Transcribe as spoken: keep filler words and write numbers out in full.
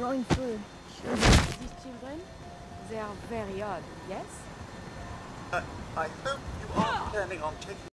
growing food. These children, they are very odd, yes? Uh, I hope you aren't planning on taking